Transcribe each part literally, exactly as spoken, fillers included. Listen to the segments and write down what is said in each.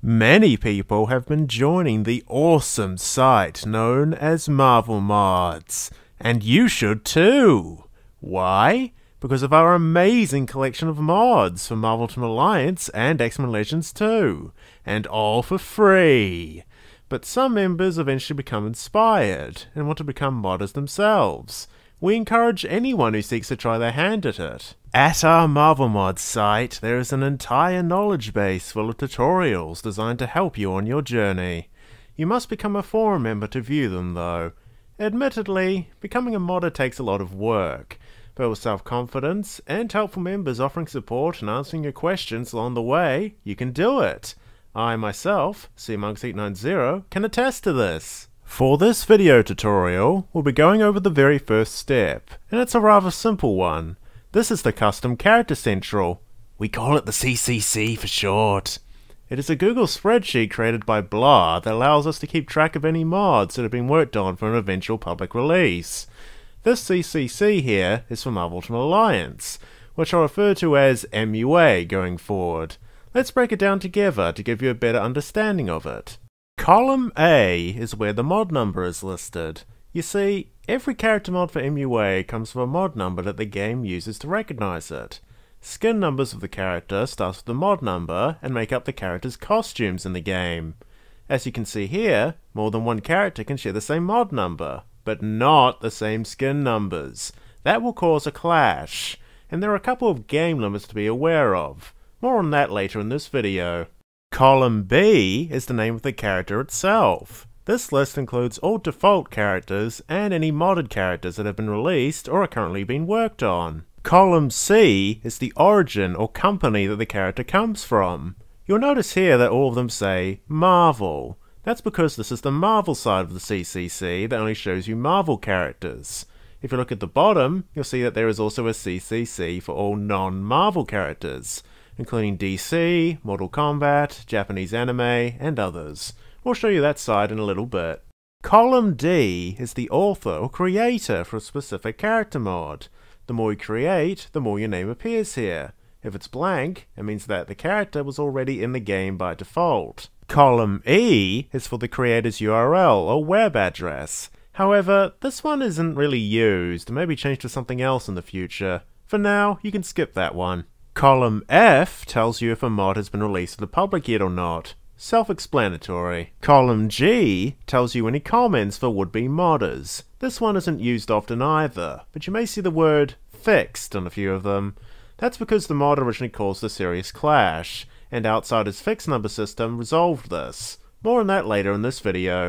Many people have been joining the awesome site known as Marvel Mods, and you should too! Why? Because of our amazing collection of mods for Marvel Ultimate Alliance and X-Men Legends two, and all for free! But some members eventually become inspired and want to become modders themselves. We encourage anyone who seeks to try their hand at it. At our Marvel Mods site, there is an entire knowledge base full of tutorials designed to help you on your journey. You must become a forum member to view them though. Admittedly, becoming a modder takes a lot of work, but with self-confidence and helpful members offering support and answering your questions along the way, you can do it. I myself, C Monks eight nine zero, can attest to this. For this video tutorial, we'll be going over the very first step, and it's a rather simple one. This is the Custom Character Central. We call it the C C C for short. It is a Google spreadsheet created by Blah that allows us to keep track of any mods that have been worked on for an eventual public release. This C C C here is for Marvel Ultimate Alliance, which I'll refer to as M U A going forward. Let's break it down together to give you a better understanding of it. Column A is where the mod number is listed. You see, every character mod for M U A comes with a mod number that the game uses to recognize it. Skin numbers of the character start with the mod number and make up the character's costumes in the game. As you can see here, more than one character can share the same mod number, but not the same skin numbers. That will cause a clash, and there are a couple of game limits to be aware of. More on that later in this video. Column B is the name of the character itself. This list includes all default characters and any modded characters that have been released or are currently being worked on. Column C is the origin or company that the character comes from. You'll notice here that all of them say Marvel. That's because this is the Marvel side of the C C C that only shows you Marvel characters. If you look at the bottom, you'll see that there is also a C C C for all non-Marvel characters, including D C, Mortal Kombat, Japanese anime, and others. We'll show you that side in a little bit. Column D is the author or creator for a specific character mod. The more you create, the more your name appears here. If it's blank, it means that the character was already in the game by default. Column E is for the creator's U R L or web address. However, this one isn't really used, maybe changed to something else in the future. For now, you can skip that one. Column F tells you if a mod has been released to the public yet or not. Self-explanatory. Column G tells you any comments for would-be modders. This one isn't used often either, but you may see the word fixed on a few of them. That's because the mod originally caused a serious clash, and Outsider's fix number system resolved this. More on that later in this video.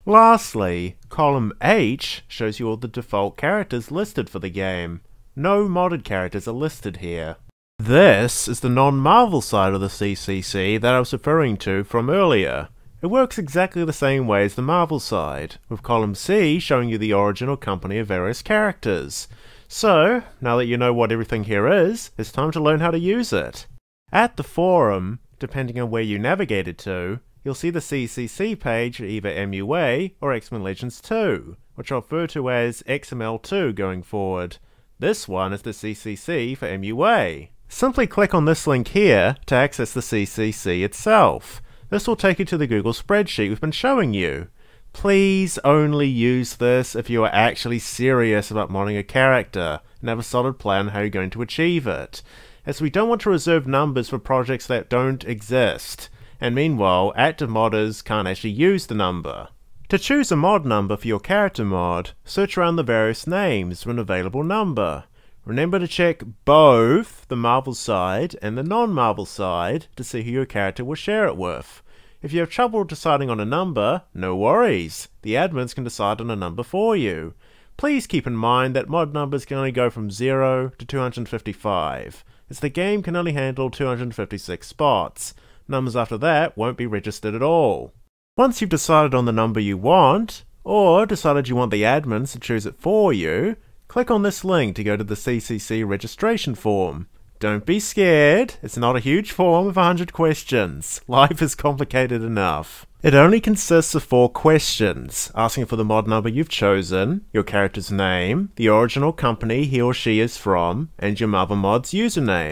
Lastly, column H shows you all the default characters listed for the game. No modded characters are listed here. This is the non-Marvel side of the C C C that I was referring to from earlier. It works exactly the same way as the Marvel side, with column C showing you the origin or company of various characters. So, now that you know what everything here is, it's time to learn how to use it. At the forum, depending on where you navigated to, you'll see the C C C page for either M U A or X-Men Legends two, which I'll refer to as X M L two going forward. This one is the C C C for M U A. Simply click on this link here to access the C C C itself. This will take you to the Google spreadsheet we've been showing you. Please only use this if you are actually serious about modding a character and have a solid plan on how you're going to achieve it, as we don't want to reserve numbers for projects that don't exist, and meanwhile active modders can't actually use the number. To choose a mod number for your character mod, search around the various names for an available number. Remember to check both the Marvel side and the non-Marvel side to see who your character will share it with. If you have trouble deciding on a number, no worries. The admins can decide on a number for you. Please keep in mind that mod numbers can only go from zero to two hundred fifty-five, as the game can only handle two hundred fifty-six spots. Numbers after that won't be registered at all. Once you've decided on the number you want, or decided you want the admins to choose it for you, click on this link to go to the C C C registration form. Don't be scared, it's not a huge form of one hundred questions. Life is complicated enough. It only consists of four questions, asking for the mod number you've chosen, your character's name, the original company he or she is from, and your Marvel Mods username.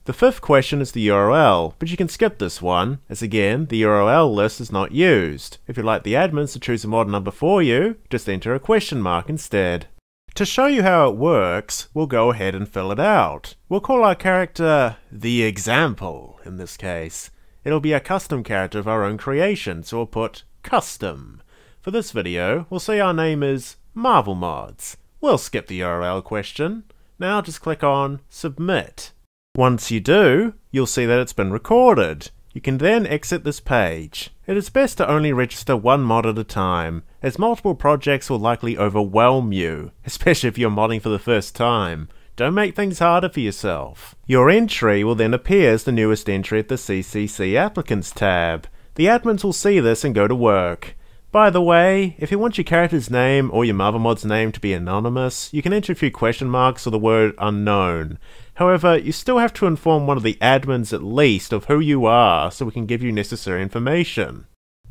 The fifth question is the U R L, but you can skip this one, as again, the U R L list is not used. If you'd like the admins to choose a mod number for you, just enter a question mark instead. To show you how it works, we'll go ahead and fill it out. We'll call our character the example, in this case. It'll be a custom character of our own creation, so we'll put custom. For this video, we'll say our name is Marvel Mods. We'll skip the U R L question. Now just click on Submit. Once you do, you'll see that it's been recorded. You can then exit this page. It is best to only register one mod at a time, as multiple projects will likely overwhelm you, especially if you're modding for the first time. Don't make things harder for yourself. Your entry will then appear as the newest entry at the C C C Applicants tab. The admins will see this and go to work. By the way, if you want your character's name or your Marvel Mod's name to be anonymous, you can enter a few question marks or the word unknown. However, you still have to inform one of the admins at least of who you are so we can give you necessary information.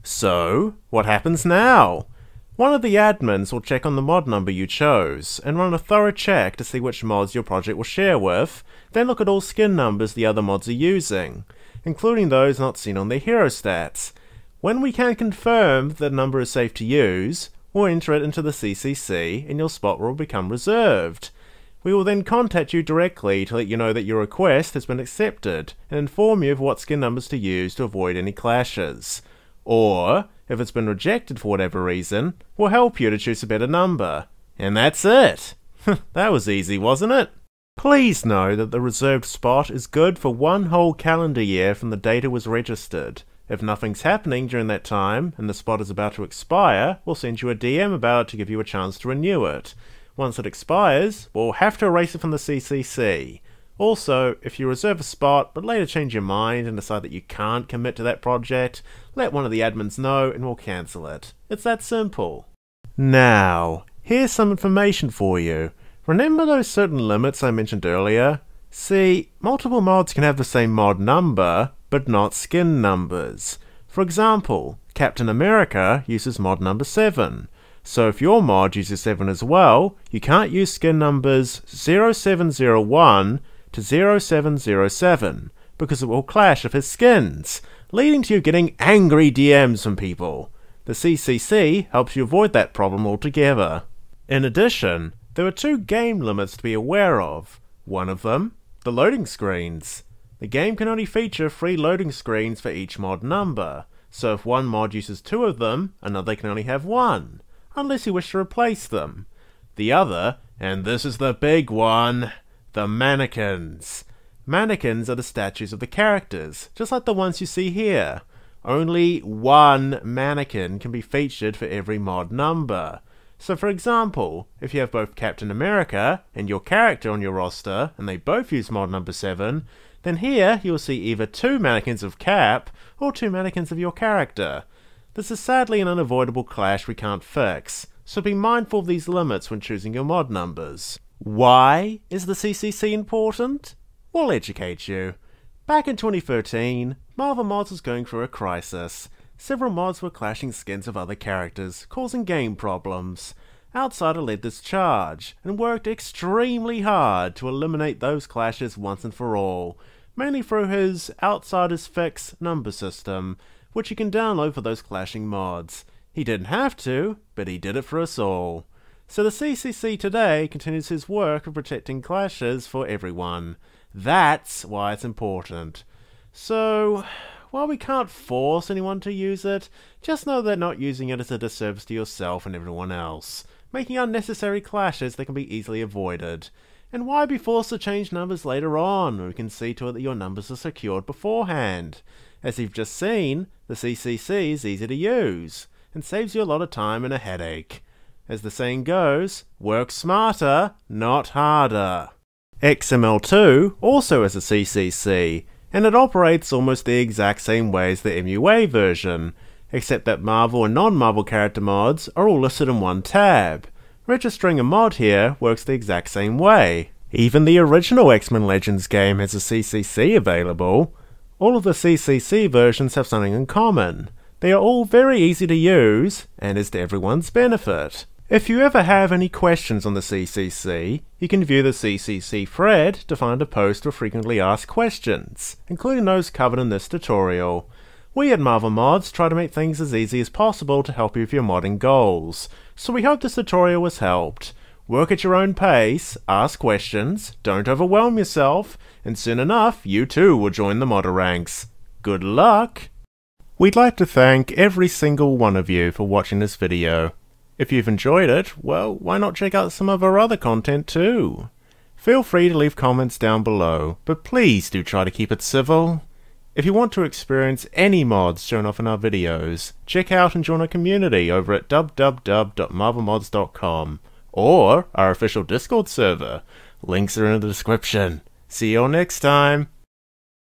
So, what happens now? One of the admins will check on the mod number you chose, and run a thorough check to see which mods your project will share with, then look at all skin numbers the other mods are using, including those not seen on their hero stats. When we can confirm that the number is safe to use, we'll enter it into the C C C and your spot will become reserved. We will then contact you directly to let you know that your request has been accepted and inform you of what skin numbers to use to avoid any clashes. Or, if it's been rejected for whatever reason, we'll help you to choose a better number. And that's it! That was easy, wasn't it? Please know that the reserved spot is good for one whole calendar year from the date it was registered. If nothing's happening during that time, and the spot is about to expire, we'll send you a D M about it to give you a chance to renew it. Once it expires, we'll have to erase it from the C C C. Also, if you reserve a spot but later change your mind and decide that you can't commit to that project, let one of the admins know and we'll cancel it. It's that simple. Now, here's some information for you. Remember those certain limits I mentioned earlier? See, multiple mods can have the same mod number, but not skin numbers. For example, Captain America uses mod number seven. So if your mod uses seven as well, you can't use skin numbers zero seven zero one to zero seven zero seven, because it will clash with his skins, leading to you getting angry D Ms from people. The C C C helps you avoid that problem altogether. In addition, there are two game limits to be aware of. One of them, the loading screens. The game can only feature three loading screens for each mod number, so if one mod uses two of them, another can only have one, unless you wish to replace them. The other, and this is the big one, the mannequins. Mannequins are the statues of the characters, just like the ones you see here. Only one mannequin can be featured for every mod number. So for example, if you have both Captain America and your character on your roster, and they both use mod number seven, then here you'll see either two mannequins of Cap, or two mannequins of your character. This is sadly an unavoidable clash we can't fix, so be mindful of these limits when choosing your mod numbers. Why is the C C C important? We'll educate you. Back in twenty thirteen, Marvel Mods was going through a crisis. Several mods were clashing skins of other characters, causing game problems. Outsider led this charge, and worked extremely hard to eliminate those clashes once and for all, mainly through his Outsiders Fix number system, which you can download for those clashing mods. He didn't have to, but he did it for us all. So the C C C today continues his work of protecting clashes for everyone. That's why it's important. So, while we can't force anyone to use it, just know that not using it is a disservice to yourself and everyone else, making unnecessary clashes that can be easily avoided. And why be forced to change numbers later on when we can see to it that your numbers are secured beforehand? As you've just seen, the C C C is easy to use, and saves you a lot of time and a headache. As the saying goes, work smarter, not harder. X M L two also has a C C C, and it operates almost the exact same way as the M U A version, except that Marvel and non-Marvel character mods are all listed in one tab. Registering a mod here works the exact same way. Even the original X-Men Legends game has a C C C available. All of the C C C versions have something in common. They are all very easy to use, and is to everyone's benefit. If you ever have any questions on the C C C, you can view the C C C thread to find a post with frequently asked questions, including those covered in this tutorial. We at Marvel Mods try to make things as easy as possible to help you with your modding goals, so we hope this tutorial was helped. Work at your own pace, ask questions, don't overwhelm yourself, and soon enough you too will join the modder ranks. Good luck! We'd like to thank every single one of you for watching this video. If you've enjoyed it, well, why not check out some of our other content too? Feel free to leave comments down below, but please do try to keep it civil. If you want to experience any mods shown off in our videos, check out and join our community over at w w w dot marvel mods dot com or our official Discord server. Links are in the description. See you all next time.